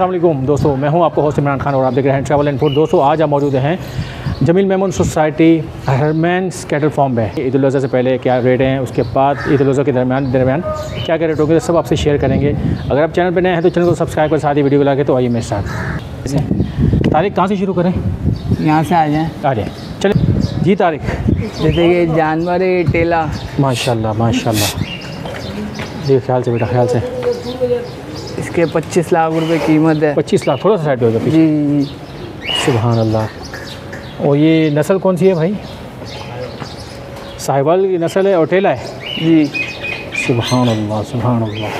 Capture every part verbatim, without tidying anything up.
अस्सलाम वालेकुम दोस्तों, मैं हूं आपको होस्ट इमरान खान और आप देख रहे हैं ट्रैवल एंड फूड। दोस्तों आज आप मौजूद हैं जमील मेमून सोसाइटी हरमैंस कैटल फार्म में। ईद उल अज़हा से पहले क्या रेट हैं, उसके बाद ईद उल अज़हा के दरमियान दरमियान क्या क्या रेट होंगे, सब आपसे शेयर करेंगे। अगर आप चैनल पर नए हैं तो चैनल को सब्सक्राइब कर साथ ही वीडियो को लाके। तो आइए मेरे साथ। तारीख कहाँ से शुरू करें? यहाँ से आ जाएँ। आ जाए चले जी। तारीख जैसे कि जानवर है टेला, माशाल्लाह माशाल्लाह जी, ख्याल से बेटा ख्याल से। इसके पच्चीस लाख रुपए कीमत है। पच्चीस लाख थोड़ा सा साइड हो गया जी पीछे। जी। सुभान अल्लाह। और ये नस्ल कौन सी है भाई? साहिवाल की नस्ल है और टेला है जी। सुभान अल्लाह सुभान अल्लाह।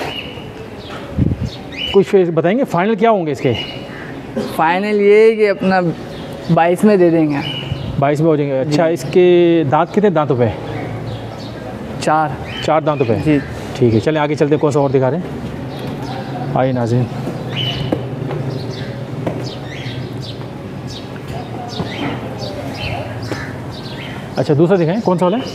कुछ बताएंगे फाइनल क्या होंगे इसके? फाइनल ये है कि अपना बाईस में दे देंगे। बाईस में हो जाएंगे। अच्छा, इसके दांत कितने दांतों पे? चार चार दांतों पे जी। ठीक है, चलें आगे चलते। कौन सा और दिखा रहे हैं? आइए नाज़रीन। अच्छा दूसरा दिखाएं, कौन सा वाला है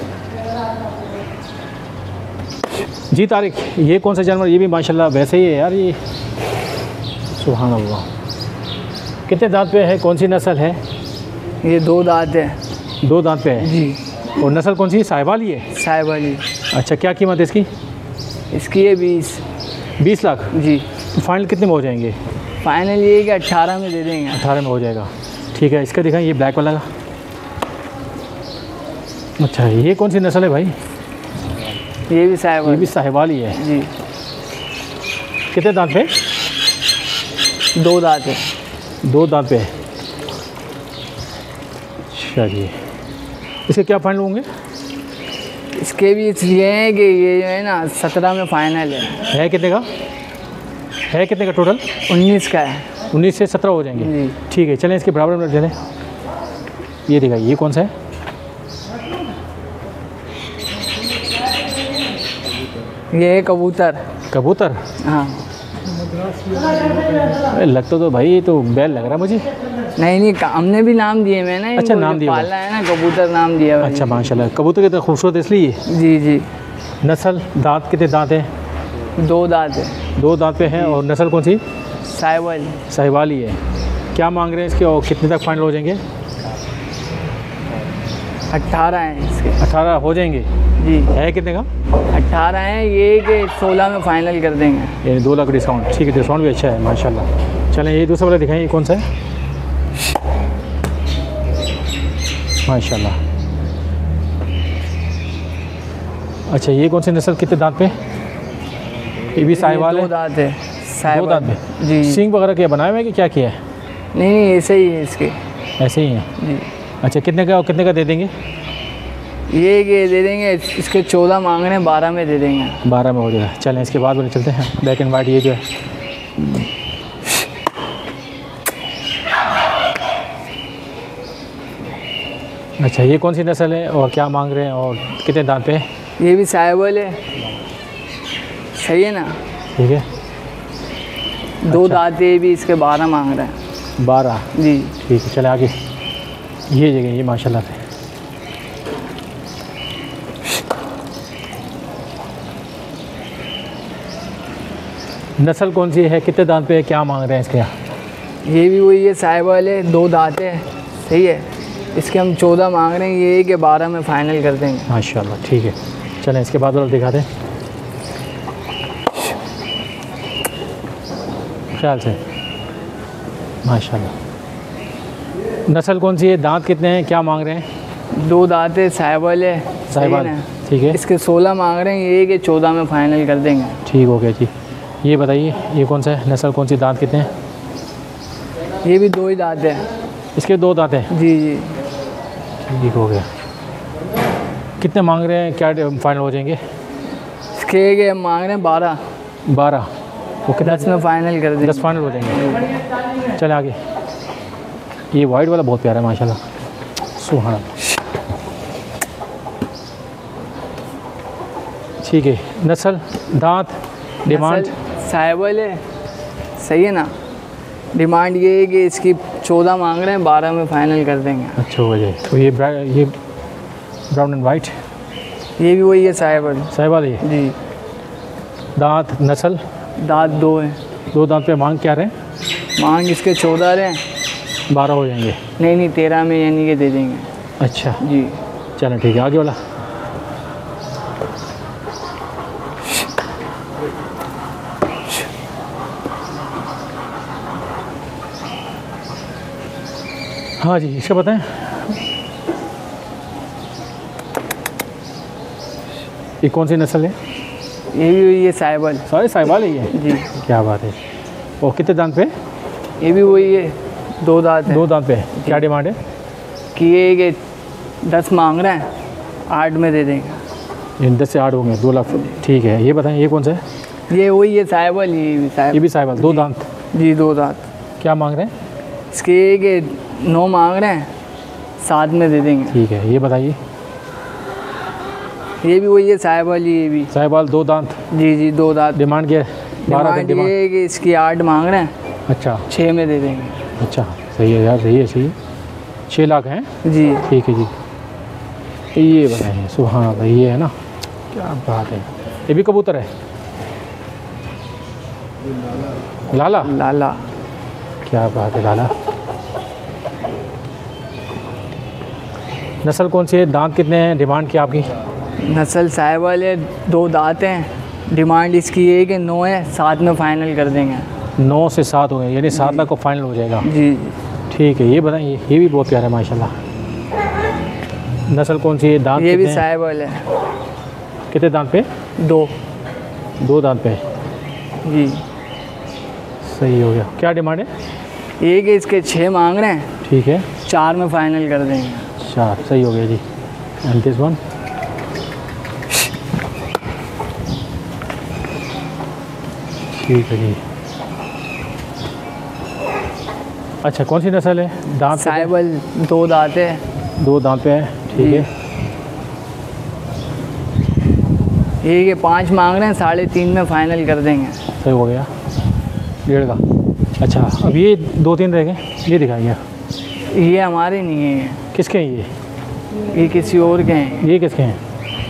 जी? तारीख ये कौन सा जानवर? ये भी माशाल्लाह वैसे ही है यार। ये सुभान अल्लाह। कितने दांत पे है? कौन सी नस्ल है? ये दो दांत है। दो दांत पे है जी। और नस्ल कौन सी? साहिवाल ही है। साहिवाल ही। अच्छा, क्या कीमत है इसकी? इसकी है बीस। बीस लाख जी। तो फाइनल कितने में हो जाएंगे? फाइनल ये है कि अट्ठारह में दे देंगे। अठारह में हो जाएगा। ठीक है, इसका दिखाएं, ये ब्लैक वाला का। अच्छा, ये कौन सी नस्ल है भाई? ये भी साहिवाल। ये भी साहिवाल ही है जी। कितने दांत पे? दो दांत है। दो दांत पे है। अच्छा जी, इसके क्या फाइनल होंगे? इसके भी ये है कि ये जो है ना सत्रह में फाइनल है। है कितने का? है कितने का टोटल? उन्नीस का है। उन्नीस से सत्रह हो जाएंगे। जी। ठीक है, चलें इसके बराबर में चलें। ये दिखाइए, ये कौन सा है? ये है कबूतर। कबूतर? हाँ। लगता तो भाई ये तो बैल लग रहा है मुझे। नहीं नहीं, हमने भी नाम दिए मैंने। अच्छा, नाम दिया पाला है ना, कबूतर नाम दिया है। अच्छा माशाल्लाह। कबूतर कितना खूबसूरत है इसलिए। जी जी। नस्ल दांत कितने दांत हैं? दो दांत है। दो दांत पे हैं। और नस्ल कौन सी? साहिवाल। साहिवाल ही है। क्या मांग रहे हैं इसके और कितने तक फाइनल हो जाएंगे? अट्ठारह हैं इसके। अठारह हो जाएंगे जी। है कितने का? अट्ठारह हैं। ये कि सोलह में फाइनल कर देंगे। यानी दो लाख डिस्काउंट। ठीक है, डिस्काउंट भी अच्छा है माशाल्लाह। चलें ये दूसरा वाला दिखाएं, ये कौन सा है? माशाल्लाह। अच्छा, ये कौन सी नस्ल? कितने दांत पे? ये भी साहिवाल है। दो दांत है। दो दांत पे। जी। सींग वगैरह क्या बनाए हुए हैं कि क्या किया है? नहीं नहीं, ऐसे ही है इसके। ऐसे ही हैं। जी। अच्छा, कितने का और कितने का दे देंगे? ये कि दे देंगे, इसके चौदह मांग रहे हैं, बारह में दे देंगे। बारह में हो जाएगा। चलें इसके बाद वाले चलते हैं। ब्लैक एंड वाइट ये जो है। अच्छा, ये कौन सी नस्ल है और क्या मांग रहे हैं और कितने दांत पे है? ये भी साहिवाल है। सही है ना? ठीक है। दो अच्छा। दांत है भी, इसके बारह मांग रहे हैं। बारह जी। ठीक है, चले आगे। ये जगह ये माशाल्लाह से। नस्ल कौन सी है? कितने दांत पे है? क्या मांग रहे हैं इसके? ये भी वही है, साहिवाल है। दो दांत है। सही है। इसके हम चौदह मांग रहे हैं। ये है कि बारह में फाइनल कर देंगे। माशाल्लाह। ठीक है, चलें इसके बाद वाला दिखा दें ख्याल से। माशाल्लाह। नस्ल कौन सी है? दांत कितने हैं? क्या मांग रहे हैं? दो दांत है। साहिवाल है। साहिवाल। सही है ना? ठीक है। इसके सोलह मांग रहे हैं। ये है कि चौदह में फाइनल कर देंगे। ठीक हो गया जी। ये बताइए, ये कौन सा है? नस्ल कौन सी? दांत कितने हैं? ये भी दो ही दांत है। इसके दो दांत हैं। जी जी। ठीक हो गया। कितने मांग रहे हैं? क्या फाइनल हो जाएंगे? इसके के हम मांग रहे हैं बारह। बारह। वो कितना? दस में फाइनल कर देंगे। दस फाइनल हो जाएंगे। चले आगे। ये वाइट वाला बहुत प्यारा है माशाल्लाह। सुभान अल्लाह। ठीक है। नस्ल, दांत, डिमांड? साहिवाल है। सही है ना? डिमांड ये है कि इसकी चौदह मांग रहे हैं, बारह में फाइनल कर देंगे। अच्छा हो जाए। तो ये ब्रा, ये ब्राउन एंड वाइट, ये भी वही है साहिवाल। साहिवाल है जी। दांत, नस्ल? दांत दो है। दो दांत पे मांग क्या रहे? मांग इसके चौदह रहे, बारह हो जाएंगे। नहीं नहीं तेरह में यानी कि दे देंगे। अच्छा जी चलो ठीक है, आगे वाला। हाँ जी, इसका बताएं। ये कौन सी नस्ल है? ये भी वही है साहिवाल। सारे साहिवाल है ये? जी। क्या बात है। और कितने दांत पे? ये भी वही है, दो दांत है। दो दांत पे। क्या डिमांड है? कि ये कि दस मांग रहे हैं, आठ में दे देंगे। इन दस से आठ होंगे, दो लाख। ठीक है, ये बताएं ये कौन सा है? ये वही है साहिवाल, ये भी साहिवाल। ये भी साहिवाल, दो दांत। जी दो दांत। क्या मांग रहे हैं? इसके ये कि नौ मांग रहे हैं, सात में दे देंगे। ठीक है, ये बताइए। ये भी वही है साहिवाल, ये भी साहिवाल, दो दांत। जी जी दो दांत। डिमांड क्या है? बारह का डिमांड डिमांड। ये है कि इसकी आठ मांग रहे हैं, अच्छा छः में दे देंगे। अच्छा, सही है यार, सही है सही है। छः लाख हैं? जी ठीक है जी। ये बताइए, सुभान भाई, ये है ना, क्या बात है। ये भी कबूतर है? लाला? लाला। क्या बात है, लाला। नस्ल कौन सी है? दांत कितने हैं? डिमांड क्या आपकी? नस्ल साहिवाल है, दो दांत हैं। डिमांड इसकी ये है कि नौ है, सात में फ़ाइनल कर देंगे। नौ से सात हो गए, यानी सात लाख को फाइनल हो जाएगा। जी जी ठीक है, ये बताइए। ये भी बहुत प्यारा है माशाल्लाह। नस्ल कौन सी है? दांत ये भी कितने हैं? साहिवाल है, कितने दांत पे? दो। दो दांत पे। जी सही हो गया। क्या डिमांड है? ये कि इसके छः मांग रहे हैं, ठीक है, चार में फ़ाइनल कर देंगे। चार। सही हो गया जी। And this one? ठीक है जी। अच्छा, कौन सी नस्ल है? दांत पे? साहिवाल, दो दांत है। दो दांत पे है। ठीक जी। है। ये कि पाँच मांग रहे हैं, साढ़े तीन में फ़ाइनल कर देंगे। सही हो गया, डेढ़ का। अच्छा, अब ये दो तीन रह गए, ये दिखाइए। ये हमारे नहीं है, किसके हैं ये? ये किसी और के हैं। ये किसके हैं?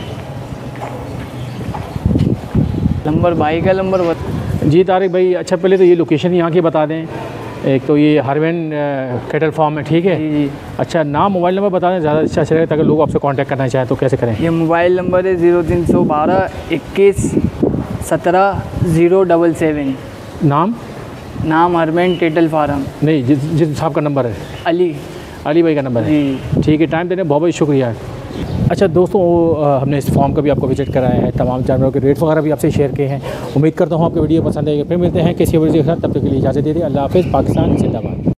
नंबर भाई का नंबर बता। जी तारिक भाई, अच्छा पहले तो ये लोकेशन यहाँ की बता दें। एक तो ये हरवेन कैटल फार्म है, ठीक है। जी जी। अच्छा, नाम मोबाइल नंबर बता दें, ज़्यादा अच्छा चलेगा, ताकि लोग आपसे कांटेक्ट करना चाहें तो कैसे करें? ये मोबाइल नंबर है ज़ीरो तीन सौ बारह इक्कीस सत्रह ज़ीरो डबल सेवन। नाम? नाम हरवेन कैटल फार्म। नहीं, जिस जिस साहब का नंबर है? अली। अली भाई का नंबर है। जी ठीक है, टाइम देने बहुत बहुत शुक्रिया। अच्छा दोस्तों, वो, हमने इस फॉर्म का भी आपको विजिट कराया है, तमाम जानवरों के रेट वगैरह भी आपसे शेयर किए हैं। उम्मीद करता हूँ आपको वीडियो पसंद आएगी। फिर मिलते हैं किसी वीडियो के साथ, तब तक के लिए इजाज़त दे दी। अल्लाह हाफ़िज़। पाकिस्तान जिंदाबाद।